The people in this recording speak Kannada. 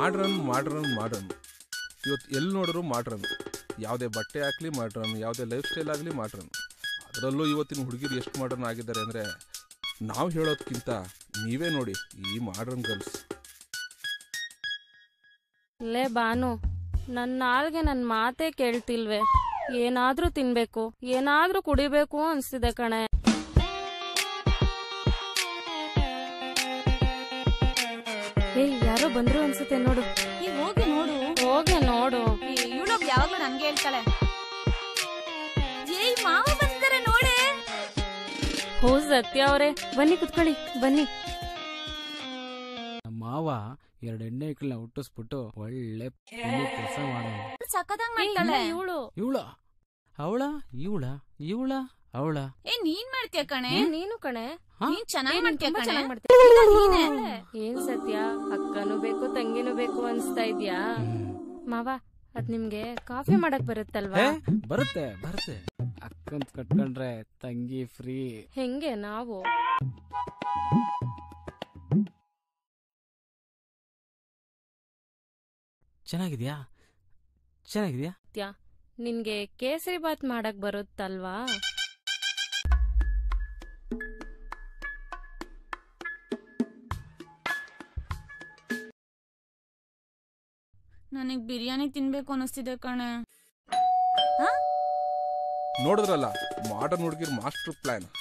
Modern modern modern. ಇವತ್ತು ಎಲ್ಲಿ ನೋಡಿದ್ರು ಮಾಡ್ರನ್. ಯಾವುದೇ ಬಟ್ಟೆ ಹಾಕ್ಲಿ ಮಾಡ್ರನ್, ಯಾವುದೇ ಲೈಫ್ ಸ್ಟೈಲ್ ಆಗಲಿ ಮಾಡ್ರನ್. ಅದರಲ್ಲೂ ಇವತ್ತಿನ ಹುಡುಗಿರು ಎಷ್ಟು ಮಾಡ್ರನ್ ಆಗಿದ್ದಾರೆ ಅಂದರೆ ನಾವು ಹೇಳೋದಕ್ಕಿಂತ ನೀವೇ ನೋಡಿ ಈ ಮಾಡ್ರನ್ ಗರ್ಲ್ಸ್. ಲೇ ಬಾನು, ನನ್ನ ನಾಲ್ಗೆ ನನ್ನ ಮಾತೇ ಕೇಳ್ತಿಲ್ವೇ? ಏನಾದ್ರೂ ತಿನ್ಬೇಕು, ಏನಾದ್ರೂ ಕುಡಿಬೇಕು ಅನ್ಸ್ತಿದೆ ಕಣೆ. ಯಾರೋ ಬಂದ್ರು ಅನ್ಸುತ್ತೆ ನೋಡು. ಹೋಗಿ ನೋಡು, ಹೋಗಿ ನೋಡು. ಇವಳೊಬ್ ಯಾವಾಗ್ಲೂ ನನ್ಗೆ ಹೇಳ್ತಾಳೆ, ಏಯ್ ಮಾವ ಬಂದಿದ್ದಾರೆ ನೋಡೆ. ಹೋ ಸತ್ಯ ಅವರೇ, ಬನ್ನಿ ಕುತ್ಕೊಳ್ಳಿ ಬನ್ನಿ. ಮಾವ 2 ಎಣ್ಣೆ ಇಕ್ಕಳನ್ನ ಹುಟ್ಟಿಸ್ಬಿಟ್ಟು ಒಳ್ಳೆ ಕೆಲಸ ಮಾಡೋಣ. ಸಕ್ಕದಂಗ್ ಮಾಡ್ತಾಳೆ ಇವಳು. ಇವಳ ಅವಳ ಇವಳ ಇವಳ ಅವಳ. ನೀನ್ ಮಾಡ್ತೀಯ ಕಣೆ. ನೀನು ಕಣೆ, ನೀನ್ ಚೆನ್ನಾಗ್ ಮಾಡ್ತೀಯ ಕಣೆ. ಏನ್ ಸತ್ಯ, ಅಕ್ಕನೂ ಬೇಕು ತಂಗಿನೂ ಬೇಕು ಅನ್ಸ್ತಾ ಇದ್ಯಾ? ಮಾವ, ಅದ್ ನಿಮ್ಗೆ ಕಾಫಿ ಮಾಡಕ್ ಬರುತ್ತಲ್ವಾ? ಬರುತ್ತೆ ಬರುತ್ತೆ. ಅಕ್ಕಂತ ಕಟ್ಕೊಂಡ್ರೆ ತಂಗಿ ಫ್ರೀ. ಹೆಂಗೆ ನಾವು? ಚೆನ್ನಾಗಿದ್ಯಾ? ಚೆನ್ನಾಗಿದ್ಯಾ? ನಿನ್ಗೆ ಕೇಸರಿ ಬಾತ್ ಮಾಡಕ್ ಬರುತ್ತಲ್ವಾ? ನನಗ್ ಬಿರಿಯಾನಿ ತಿನ್ಬೇಕು ಅನಿಸ್ತಿದೆ ಕಣೆ. ನೋಡಿದ್ರಲ್ಲ ಮಾಡರ್ನ್ ಹುಡುಗಿರ್ ಮಾಸ್ಟರ್ ಪ್ಲಾನ್.